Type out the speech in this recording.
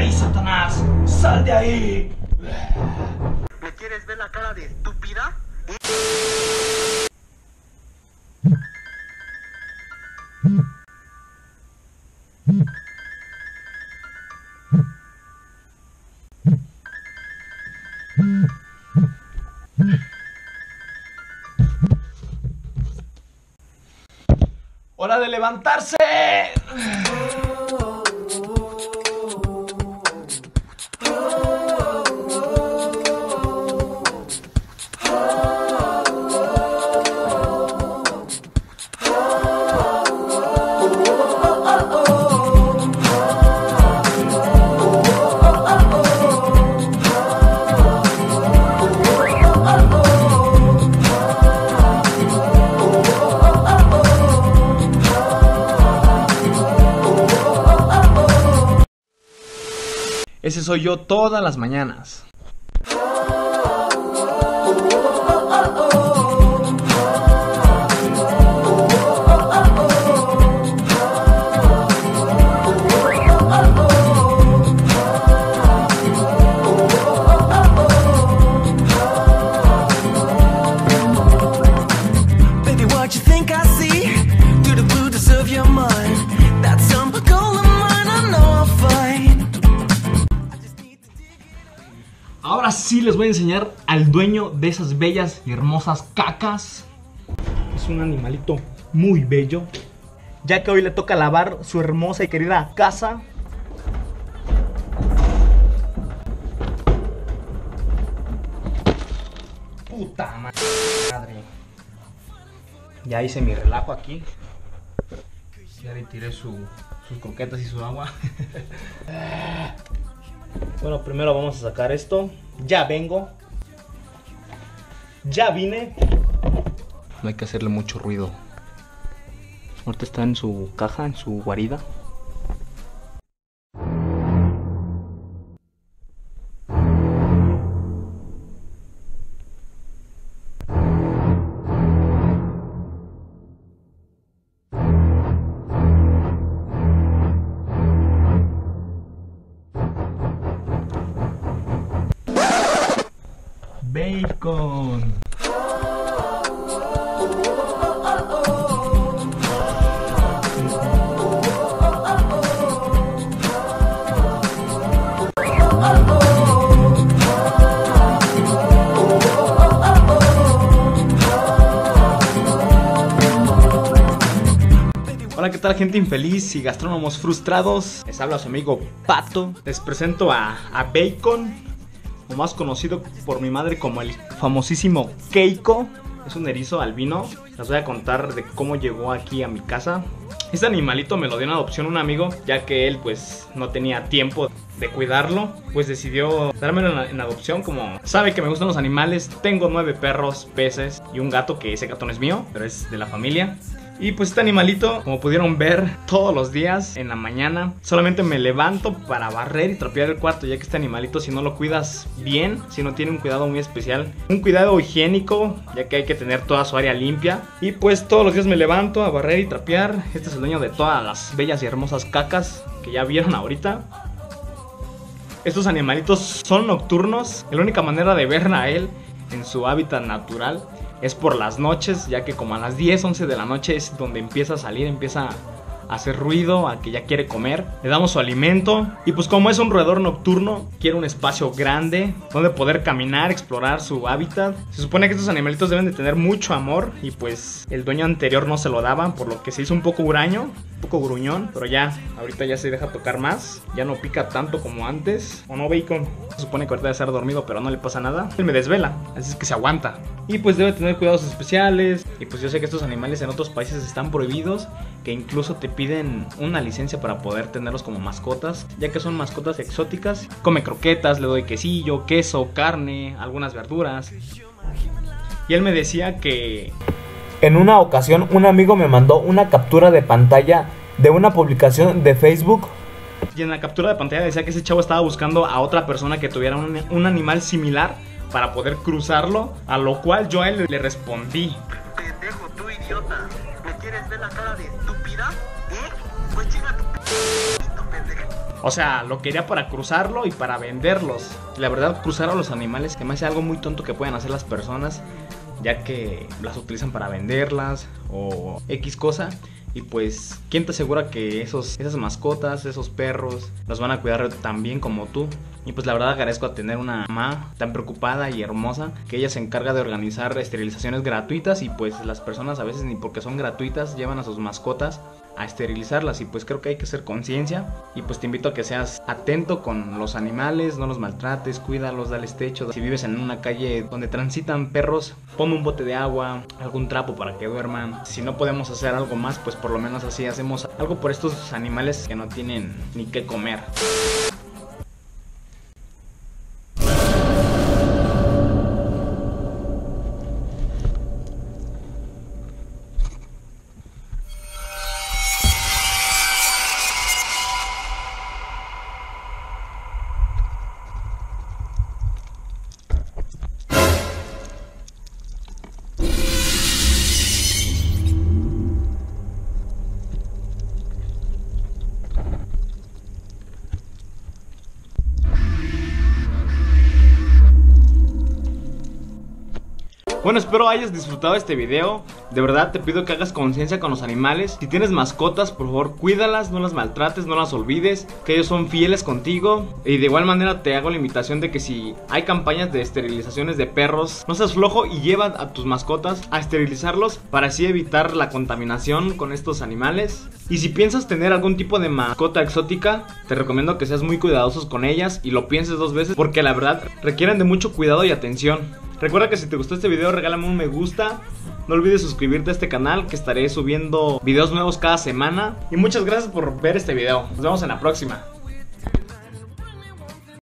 ahí, Satanás! ¡Sal de ahí! ¿Me quieres ver la cara de estúpida? ¡Hora de levantarse! Ese soy yo todas las mañanas. Baby, what you think I see? Do the blues of your mind? That's some golden mine, I know I'll find. Ahora sí les voy a enseñar al dueño de esas bellas y hermosas cacas. Es un animalito muy bello, ya que hoy le toca lavar su hermosa y querida casa. Puta madre. Ya hice mi relajo aquí. Ya le tiré sus croquetas y su agua. Bueno, primero vamos a sacar esto. Ya vengo. Ya vine. No hay que hacerle mucho ruido. Ahorita está en su caja, en su guarida. Bacon. Hola, ¿qué tal, gente infeliz y gastrónomos frustrados? Les habla su amigo Pato. Les presento a Bacon, o más conocido por mi madre como el famosísimo Keiko. Es un erizo albino. Les voy a contar de cómo llegó aquí a mi casa. Este animalito me lo dio en adopción un amigo, ya que él pues no tenía tiempo de cuidarlo, pues decidió dármelo en adopción. Como sabe que me gustan los animales, tengo 9 perros, peces y un gato, que ese gato no es mío, pero es de la familia. Y pues este animalito, como pudieron ver, todos los días en la mañana solamente me levanto para barrer y trapear el cuarto, ya que este animalito, si no lo cuidas bien, si no tiene un cuidado muy especial, un cuidado higiénico, ya que hay que tener toda su área limpia. Y pues todos los días me levanto a barrer y trapear. Este es el dueño de todas las bellas y hermosas cacas que ya vieron ahorita. Estos animalitos son nocturnos. La única manera de ver a él en su hábitat natural es por las noches, ya que como a las 10, 11 de la noche es donde empieza a salir, empieza a hacer ruido, a que ya quiere comer. Le damos su alimento y pues como es un roedor nocturno, quiere un espacio grande donde poder caminar, explorar su hábitat. Se supone que estos animalitos deben de tener mucho amor y pues el dueño anterior no se lo daba, por lo que se hizo un poco huraño, un poco gruñón, pero ya, ahorita ya se deja tocar más, ya no pica tanto como antes. ¿O no, Bacon? Se supone que ahorita debe estar dormido, pero no le pasa nada. Él me desvela, así es que se aguanta. Y pues debe tener cuidados especiales. Y pues yo sé que estos animales en otros países están prohibidos, que incluso te piden una licencia para poder tenerlos como mascotas, ya que son mascotas exóticas. Come croquetas, le doy quesillo, queso, carne, algunas verduras. Y él me decía que en una ocasión un amigo me mandó una captura de pantalla de una publicación de Facebook, y en la captura de pantalla decía que ese chavo estaba buscando a otra persona que tuviera un animal similar para poder cruzarlo, a lo cual yo a él le respondí: Pendejo, tú idiota. ¿Me quieres ver la cara de estúpida? ¿Eh? Pues chinga tu pendejo. O sea, lo quería para cruzarlo y para venderlos. La verdad, cruzar a los animales se me hace algo muy tonto que pueden hacer las personas, ya que las utilizan para venderlas o X cosa. Y pues, ¿quién te asegura que esas mascotas, esos perros, los van a cuidar tan bien como tú? Y pues la verdad agradezco a tener una mamá tan preocupada y hermosa, que ella se encarga de organizar esterilizaciones gratuitas. Y pues las personas a veces ni porque son gratuitas llevan a sus mascotas a esterilizarlas. Y pues creo que hay que hacer conciencia. Y pues te invito a que seas atento con los animales, no los maltrates, cuídalos, dales techo. Si vives en una calle donde transitan perros, pon un bote de agua, algún trapo para que duerman. Si no podemos hacer algo más, pues por lo menos así hacemos algo por estos animales que no tienen ni qué comer. Bueno, espero hayas disfrutado este video. De verdad te pido que hagas conciencia con los animales. Si tienes mascotas, por favor cuídalas, no las maltrates, no las olvides, que ellos son fieles contigo. Y de igual manera te hago la invitación de que si hay campañas de esterilizaciones de perros, no seas flojo y lleva a tus mascotas a esterilizarlos, para así evitar la contaminación con estos animales. Y si piensas tener algún tipo de mascota exótica, te recomiendo que seas muy cuidadosos con ellas y lo pienses 2 veces, porque la verdad requieren de mucho cuidado y atención. Recuerda que si te gustó este video, regálame un me gusta. No olvides suscribirte a este canal, que estaré subiendo videos nuevos cada semana. Y muchas gracias por ver este video. Nos vemos en la próxima.